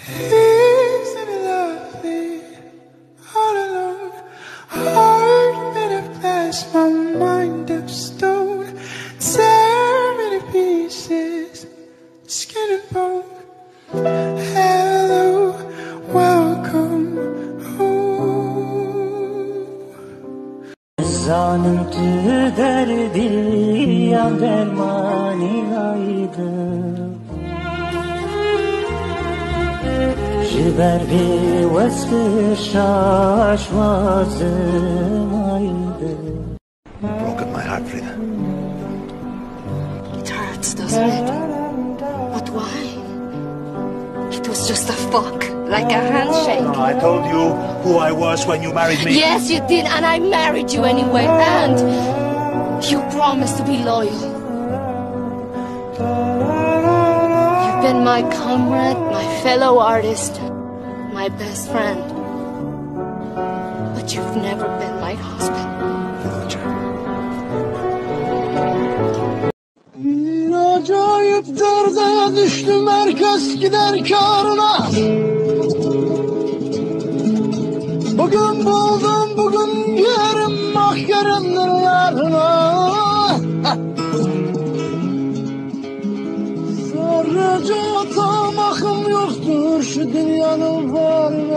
Isn't it lovely, all alone, heart made of glass, my mind of stone, tear me to pieces, skin and bone. Hello, welcome home. Zanımtı derdi ya dermani aydı. Jiber bir vesfi şaşvazım aydı. Broke up my heart, Frida. It hurts, doesn't it? But why? It was just a fuck, like a handshake. I told you who I was when you married me. Yes, you did, and I married you anyway, and you promised to be loyal. You've been my comrade, my fellow artist, my best friend. But you've never been my husband. Bir acayip derde düştüm, herkes gider kârına. Bugün buldum, bugün yerim, ah yarındır yarına. Sadece tamahım yoktur şu dünyanın varına.